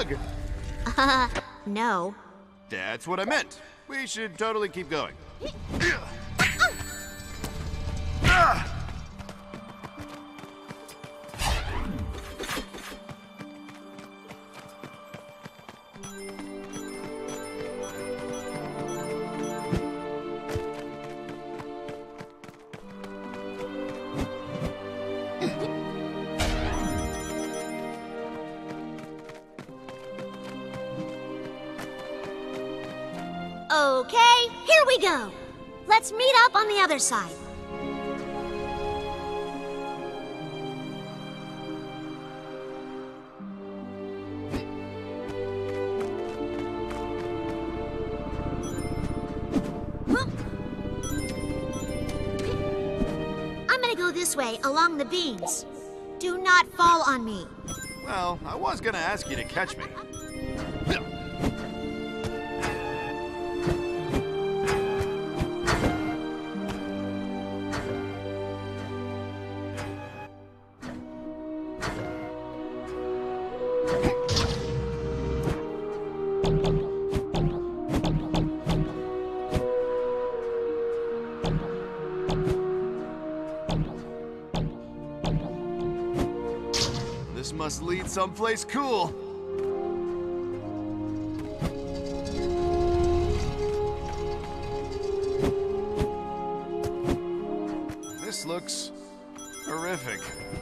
hug? No. That's what I meant. We should totally keep going. Okay, here we go. Let's meet up on the other side. I'm gonna go this way, along the beams. Do not fall on me. Well, I was gonna ask you to catch me. This must lead someplace cool. This looks horrific.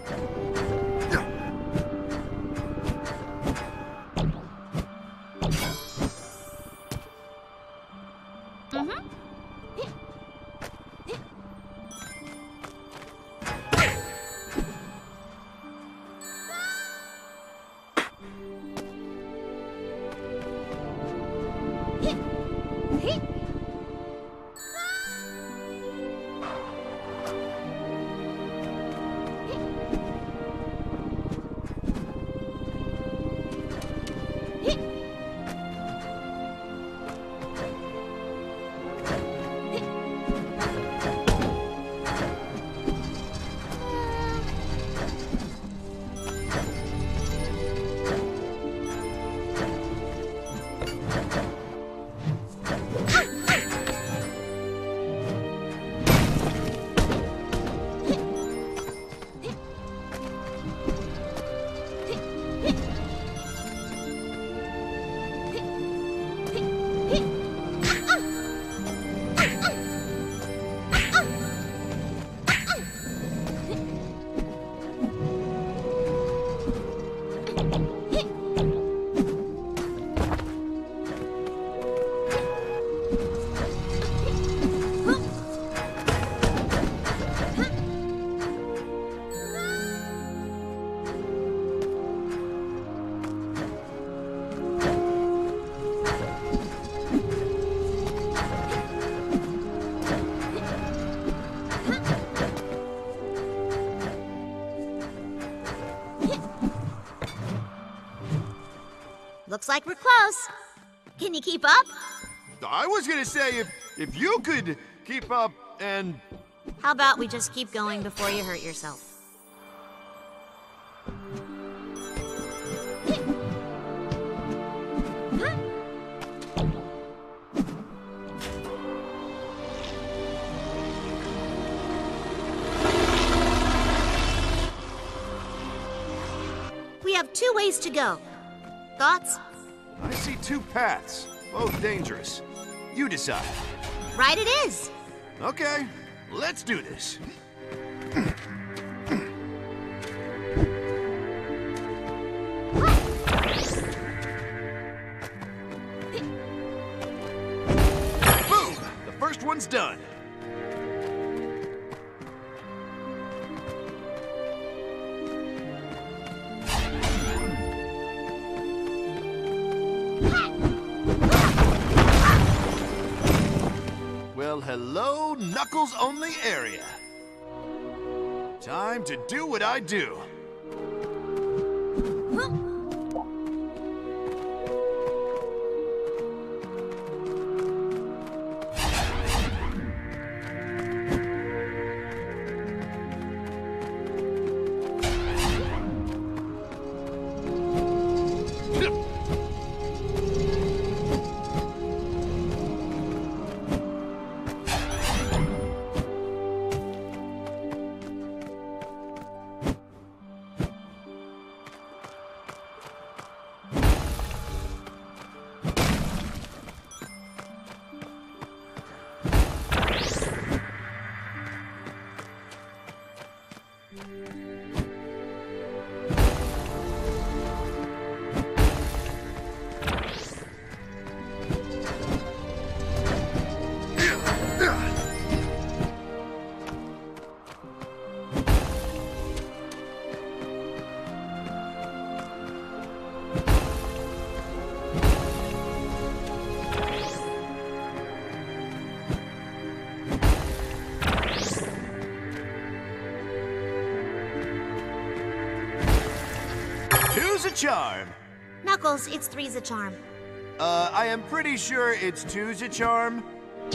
Looks like we're close. Can you keep up? I was gonna say, if you could keep up and... How about we just keep going before you hurt yourself? We have 2 ways to go. Thoughts? I see 2 paths, both dangerous. You decide. Right it is. Okay, let's do this. Boom! The first one's done. Well, hello, Knuckles-only area. Time to do what I do. charm. Knuckles, it's three's a charm. I am pretty sure it's two's a charm.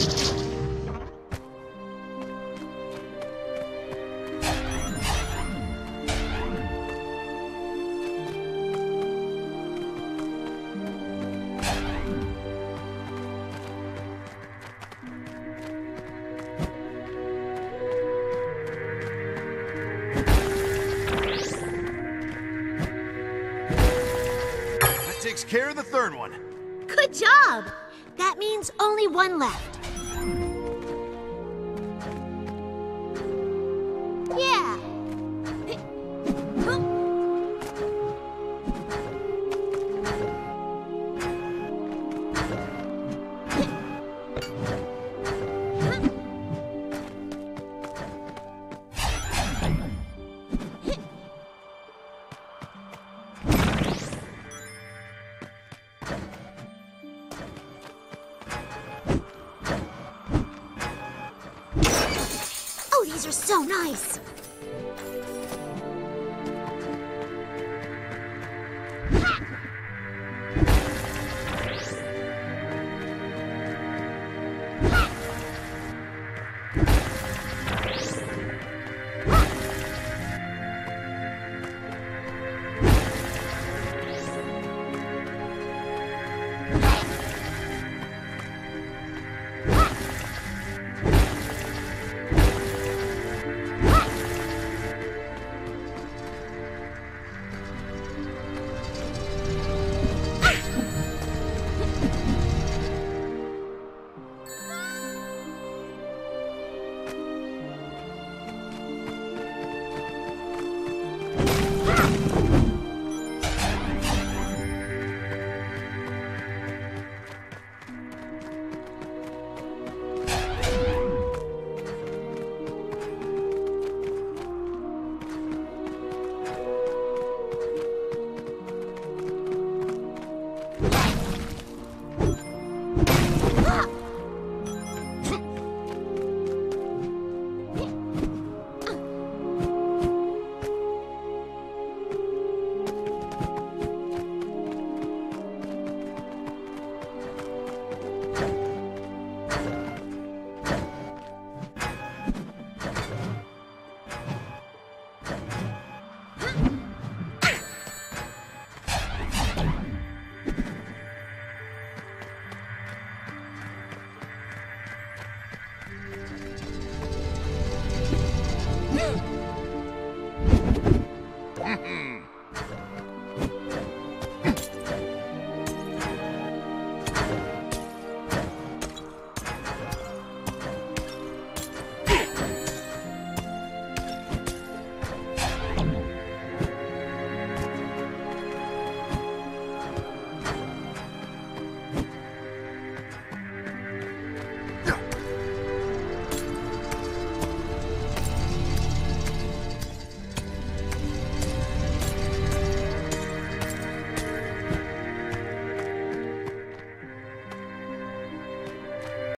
Takes care of the third one. Good job! That means only one left. Yeah. Oh, these are so nice.